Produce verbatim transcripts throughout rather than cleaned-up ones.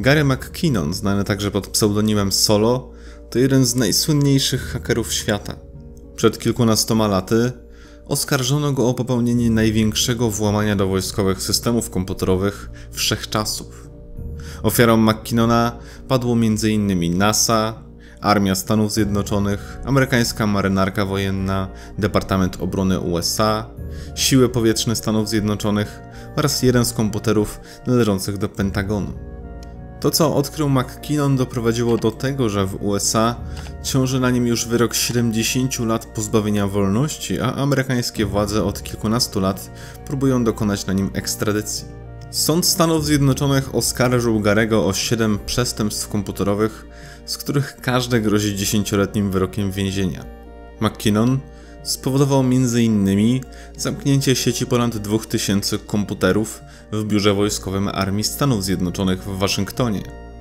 Gary McKinnon, znany także pod pseudonimem Solo, to jeden z najsłynniejszych hakerów świata. Przed kilkunastoma laty oskarżono go o popełnienie największego włamania do wojskowych systemów komputerowych wszechczasów. Ofiarą McKinnona padło między innymi NASA, Armia Stanów Zjednoczonych, amerykańska marynarka wojenna, Departament Obrony U S A, Siły Powietrzne Stanów Zjednoczonych oraz jeden z komputerów należących do Pentagonu. To, co odkrył McKinnon, doprowadziło do tego, że w U S A ciąży na nim już wyrok siedemdziesięciu lat pozbawienia wolności, a amerykańskie władze od kilkunastu lat próbują dokonać na nim ekstradycji. Sąd Stanów Zjednoczonych oskarżył Garego o siedem przestępstw komputerowych, z których każde grozi dziesięcioletnim wyrokiem więzienia. McKinnon spowodował między innymi zamknięcie sieci ponad dwóch tysięcy komputerów w biurze wojskowym Armii Stanów Zjednoczonych w Waszyngtonie.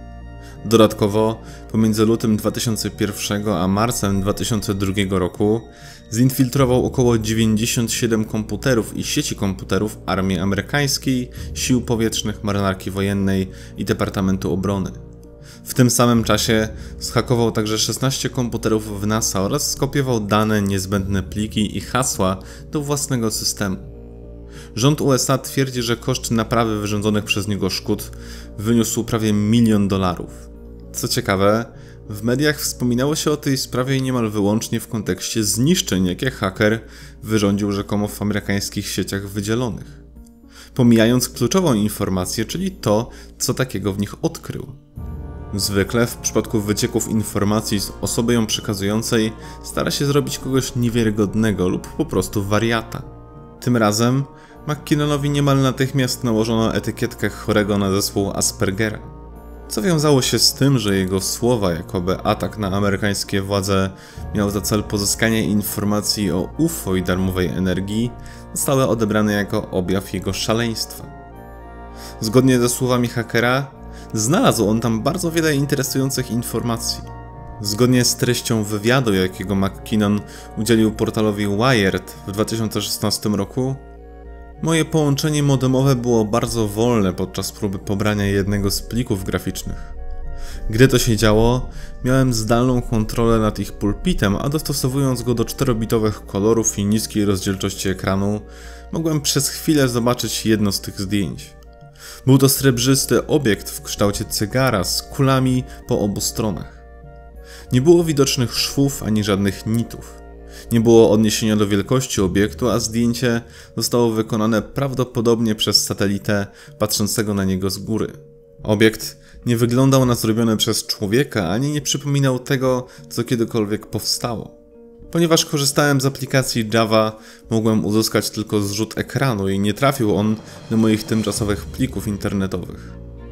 Dodatkowo pomiędzy lutym dwa tysiące pierwszego a marcem dwa tysiące drugiego roku zinfiltrował około dziewięćdziesiąt siedem komputerów i sieci komputerów Armii Amerykańskiej, Sił Powietrznych, Marynarki Wojennej i Departamentu Obrony. W tym samym czasie zhakował także szesnaście komputerów w NASA oraz skopiował dane, niezbędne pliki i hasła do własnego systemu. Rząd U S A twierdzi, że koszt naprawy wyrządzonych przez niego szkód wyniósł prawie milion dolarów. Co ciekawe, w mediach wspominało się o tej sprawie niemal wyłącznie w kontekście zniszczeń, jakie haker wyrządził rzekomo w amerykańskich sieciach wydzielonych, pomijając kluczową informację, czyli to, co takiego w nich odkrył. Zwykle w przypadku wycieków informacji z osoby ją przekazującej stara się zrobić kogoś niewiarygodnego lub po prostu wariata. Tym razem McKinnonowi niemal natychmiast nałożono etykietkę chorego na zespół Aspergera, co wiązało się z tym, że jego słowa, jakoby atak na amerykańskie władze miał za cel pozyskanie informacji o U F O i darmowej energii, zostały odebrane jako objaw jego szaleństwa. Zgodnie ze słowami hakera, znalazł on tam bardzo wiele interesujących informacji. Zgodnie z treścią wywiadu, jakiego McKinnon udzielił portalowi Wired w dwa tysiące szesnastym roku, moje połączenie modemowe było bardzo wolne podczas próby pobrania jednego z plików graficznych. Gdy to się działo, miałem zdalną kontrolę nad ich pulpitem, a dostosowując go do czterobitowych kolorów i niskiej rozdzielczości ekranu, mogłem przez chwilę zobaczyć jedno z tych zdjęć. Był to srebrzysty obiekt w kształcie cygara z kulami po obu stronach. Nie było widocznych szwów ani żadnych nitów. Nie było odniesienia do wielkości obiektu, a zdjęcie zostało wykonane prawdopodobnie przez satelitę patrzącego na niego z góry. Obiekt nie wyglądał na zrobiony przez człowieka, ani nie przypominał tego, co kiedykolwiek powstało. Ponieważ korzystałem z aplikacji Java, mogłem uzyskać tylko zrzut ekranu i nie trafił on do moich tymczasowych plików internetowych.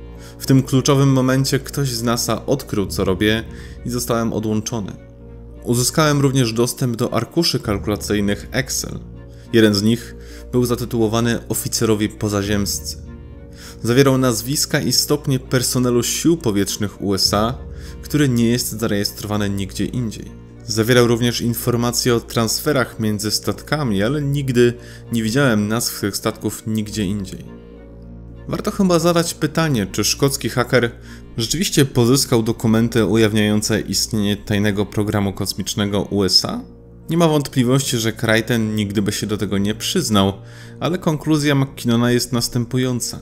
W tym kluczowym momencie ktoś z NASA odkrył, co robię, i zostałem odłączony. Uzyskałem również dostęp do arkuszy kalkulacyjnych Excel. Jeden z nich był zatytułowany Oficerowie pozaziemscy. Zawierał nazwiska i stopnie personelu sił powietrznych U S A, który nie jest zarejestrowany nigdzie indziej. Zawierał również informacje o transferach między statkami, ale nigdy nie widziałem nazw tych statków nigdzie indziej. Warto chyba zadać pytanie, czy szkocki haker rzeczywiście pozyskał dokumenty ujawniające istnienie tajnego programu kosmicznego U S A? Nie ma wątpliwości, że kraj ten nigdy by się do tego nie przyznał, ale konkluzja McKinnona jest następująca.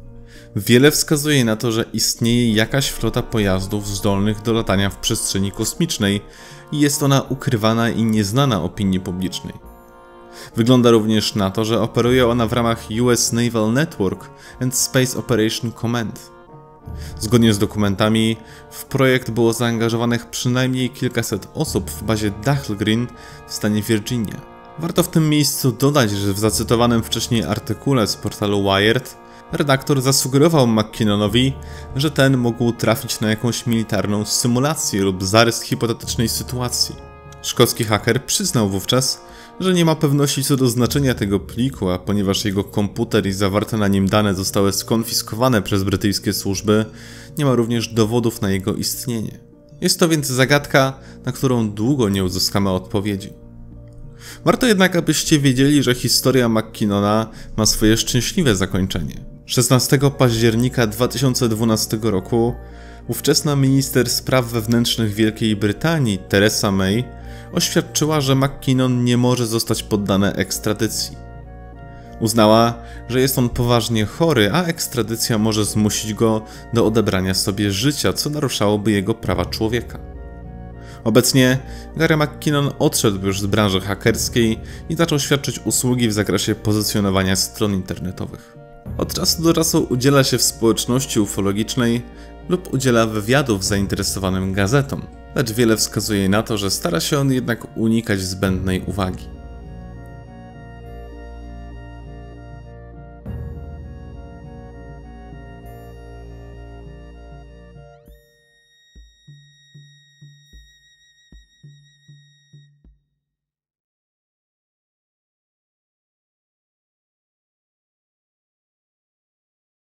Wiele wskazuje na to, że istnieje jakaś flota pojazdów zdolnych do latania w przestrzeni kosmicznej i jest ona ukrywana i nieznana opinii publicznej. Wygląda również na to, że operuje ona w ramach U S Naval Network and Space Operation Command. Zgodnie z dokumentami, w projekt było zaangażowanych przynajmniej kilkaset osób w bazie Dahlgren w stanie Virginia. Warto w tym miejscu dodać, że w zacytowanym wcześniej artykule z portalu Wired redaktor zasugerował McKinnonowi, że ten mógł trafić na jakąś militarną symulację lub zarys hipotetycznej sytuacji. Szkocki haker przyznał wówczas, że nie ma pewności co do znaczenia tego pliku, a ponieważ jego komputer i zawarte na nim dane zostały skonfiskowane przez brytyjskie służby, nie ma również dowodów na jego istnienie. Jest to więc zagadka, na którą długo nie uzyskamy odpowiedzi. Warto jednak, abyście wiedzieli, że historia McKinnona ma swoje szczęśliwe zakończenie. szesnastego października dwa tysiące dwunastego roku ówczesna minister spraw wewnętrznych Wielkiej Brytanii Theresa May oświadczyła, że McKinnon nie może zostać poddany ekstradycji. Uznała, że jest on poważnie chory, a ekstradycja może zmusić go do odebrania sobie życia, co naruszałoby jego prawa człowieka. Obecnie Gary McKinnon odszedł już z branży hakerskiej i zaczął świadczyć usługi w zakresie pozycjonowania stron internetowych. Od czasu do czasu udziela się w społeczności ufologicznej lub udziela wywiadów zainteresowanym gazetom, lecz wiele wskazuje na to, że stara się on jednak unikać zbędnej uwagi.